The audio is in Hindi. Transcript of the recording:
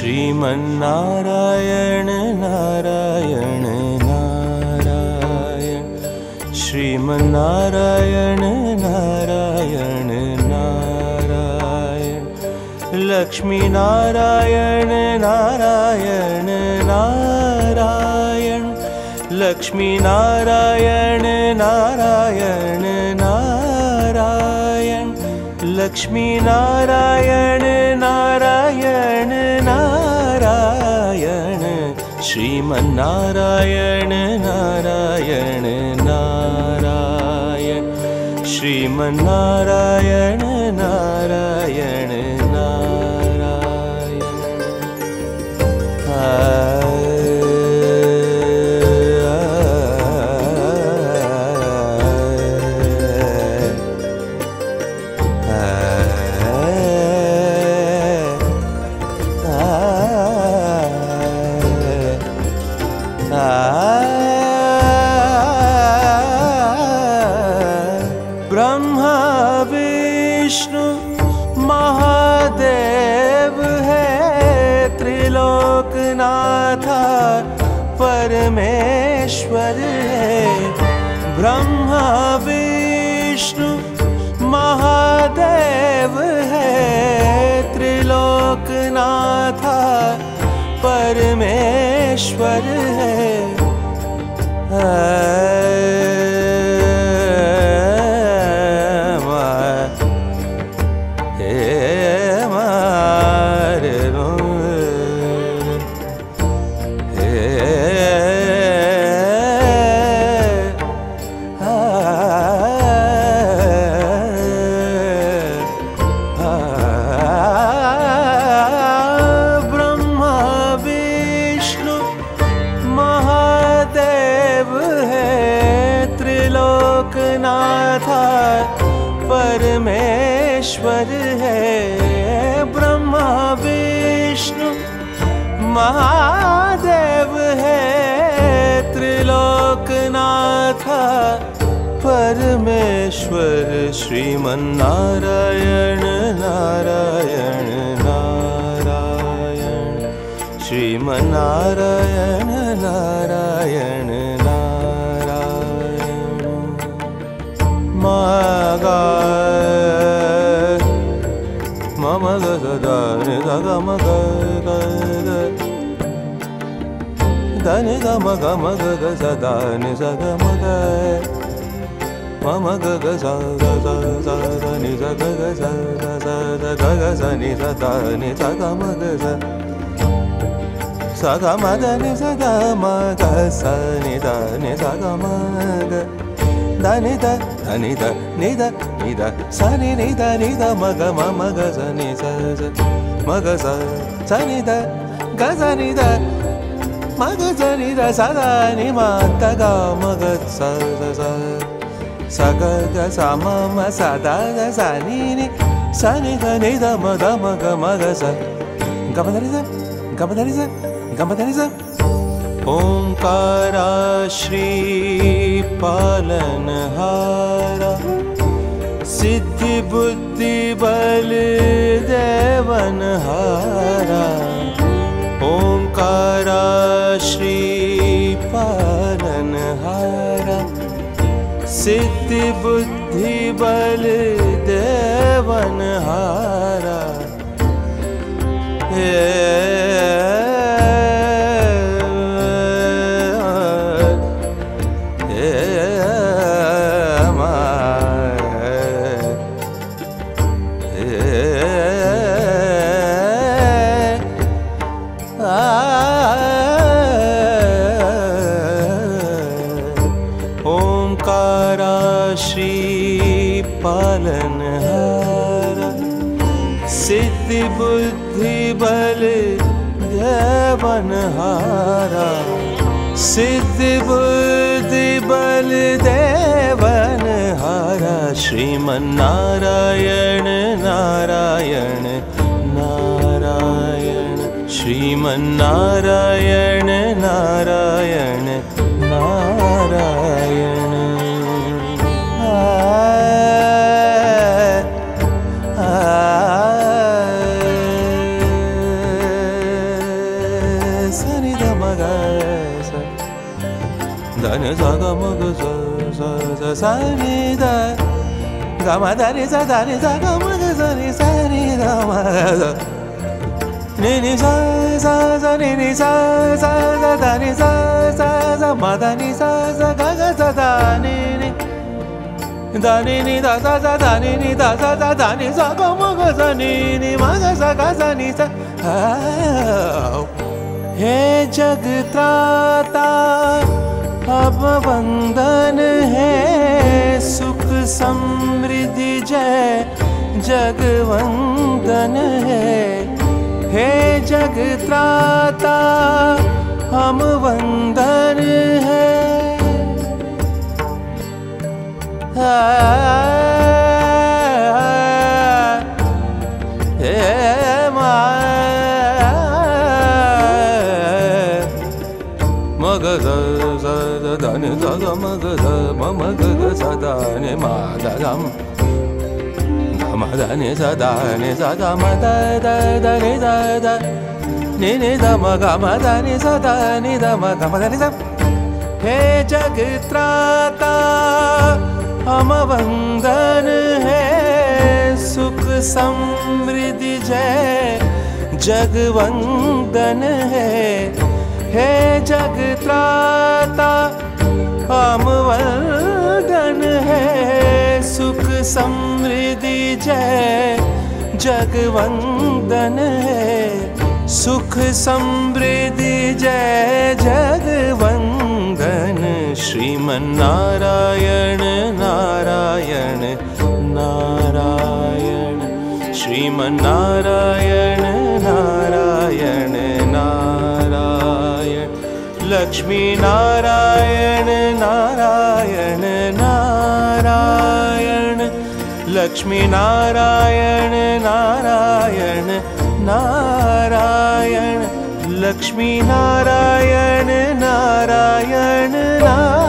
श्रीमन्नारायण नारायण नारायण श्रीमन्नारायण नारायण नारायण लक्ष्मी नारायण नारायण नारायण लक्ष्मी नारायण नारायण नारायण लक्ष्मी नारायण नारायण नारायण श्रीमन्नारायण नारायण नारायण श्रीमन्नारायण नारायण नारायण ब्रह्मा विष्णु महादेव है त्रिलोकनाथ परमेश्वर है ब्रह्मा विष्णु महादेव है त्रिलोकनाथ परमेश्वर है परमेश्वर है ब्रह्मा विष्णु महादेव है त्रिलोकनाथ परमेश्वर श्रीमन्नारायण नारायण नारायण श्रीमन्नारायण नारायण नारायण मागा मम ग दा नि ग म ग ग द नि ग म ग स दा नि स ग म ग मम ग ग स ग स स द नि स ग ग स स द ग ग स नि स दा नि स ग म ग स ग म द नि स द म ग स नि द नि स ग म ग द नि द नि द नि द नि द स नि नि द नि द म ग म म ग स नि स स म ग स स नि द ग स नि द म ग स नि द स द नि म ग ग म ग स स स स ग ग स म म स द द स नि नि स नि द नि द म द म ग म ग स ग म द नि स ग म द नि स ग म द नि स ओंकारा श्री पालनहारा सिद्धि बुद्धि बल देवनहारा ओंकारा श्री पालनहारा सिद्धि बुद्धि बल देवनहारा ओंकारा श्री पालनहारा सिद्धि बुद्धि बल देवनहारा सिद्धि बुद्धि बल देवनहारा Sriman Narayana Narayan Narayan Sriman Narayana Narayan Narayan sa ni da ga ma da ni sa ga ma ga sa ni da ma ga ni ni sa sa ni ni sa da ni sa ma da ni sa ga sa da ni ni da ni ni da da ni ni da da ni sa ga ma ga sa ni ma ga sa ni sa हे जग त्राता अब वंदन है सुख समृद्धि जय जगवंदन है हे जग त्राता हम वंदन है मग स द नि द ग म ग ध म म ग ग स द नि म द ग म ग म द नि स द नि स ग म द द नि द द नि नि द म ग म द नि स द नि द म ग म द नि स हे जग त्राता हम वंदन है सुख समृद्धि जय जगवंदन है हे जग त्राता हम वंदन है सुख समृद्धि जय जगवंदन है सुख समृद्धि जय जगवंदन श्रीमन्नारायण नारायण नारायण श्रीमन्नारायण नारायण नारायण लक्ष्मी नारायण नारायण नारायण लक्ष्मी नारायण नारायण नारायण लक्ष्मी नारायण नारायण नारायण